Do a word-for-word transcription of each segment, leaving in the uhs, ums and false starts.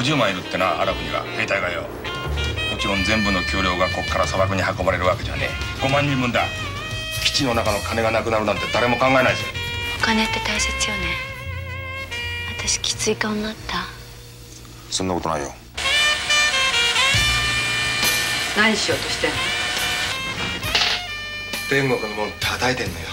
じゅうまんいるってな、アラブには兵隊がよ。もちろん全部の給料がこっから砂漠に運ばれるわけじゃねえ。ごまんにんぶんだ。基地の中の金がなくなるなんて誰も考えないぜ。 お金って大切よね。私きつい顔になった。 そんなことないよ。 何しようとしてんの？ 天国のもん叩いてんのよ。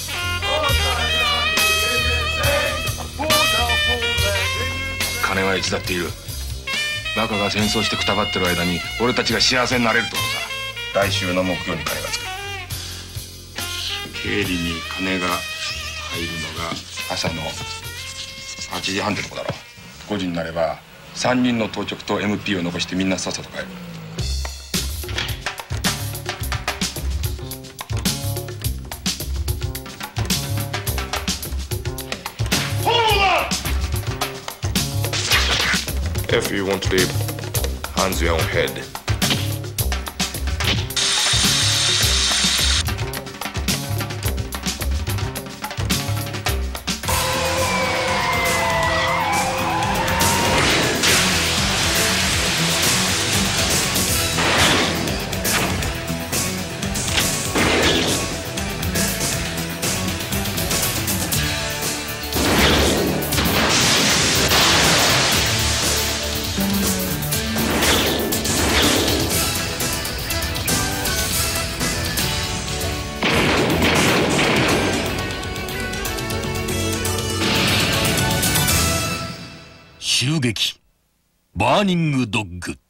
金はいつだっている。バカが戦争してくたばってる間に俺たちが幸せになれるってことさ。来週の木曜に金がつく。経理に金が入るのが朝のはちじはんってとこだろ。ごじになればさんにんの当直と エムピー を残してみんなさっさと帰る。 If you want to leave, hands your own head. 襲撃バーニングドッグ。